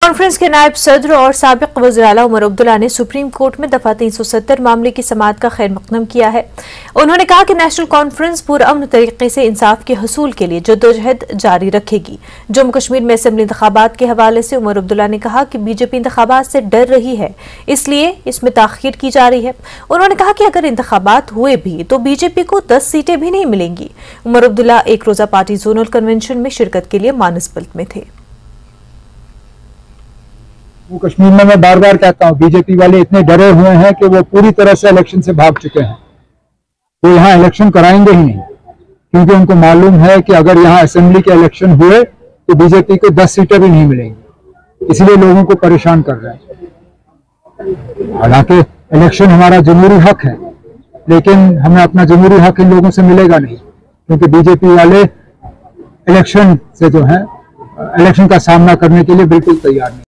Conference के नायब सदर और साबिक वज़ीर आला उमर अब्दुल्ला ने सुप्रीम कोर्ट में दफा 370 मामले की समाअत का खैर मकदम किया है। उन्होंने कहा कि नेशनल कॉन्फ्रेंस पुरअमन तरीके से इंसाफ के हसूल के लिए जद्दोजहद जारी रखेगी। जम्मू कश्मीर में असेंबली इंतखाबात के हवाले से उमर अब्दुल्ला ने कहा कि बीजेपी इंतखाबात से डर रही है, इसलिए इसमें ताखीर की जा रही है। उन्होंने कहा कि अगर इंतखाबात हुए भी तो बीजेपी को 10 सीटें भी नहीं मिलेंगी। उमर अब्दुल्ला एक रोजा पार्टी जोनल कन्वेंशन में शिरकत के लिए मानसबत में थे। कश्मीर में मैं बार बार कहता हूं, बीजेपी वाले इतने डरे हुए हैं कि वो पूरी तरह से इलेक्शन से भाग चुके हैं। वो यहाँ इलेक्शन कराएंगे ही नहीं, क्योंकि उनको मालूम है कि अगर यहाँ असेंबली के इलेक्शन हुए तो बीजेपी को 10 सीटें भी नहीं मिलेंगी, इसलिए लोगों को परेशान कर रहे हैं। हालांकि इलेक्शन हमारा जमहूरी हक है, लेकिन हमें अपना जमहूरी हक इन लोगों से मिलेगा नहीं, क्योंकि बीजेपी वाले इलेक्शन से जो है इलेक्शन का सामना करने के लिए बिल्कुल तैयार नहीं।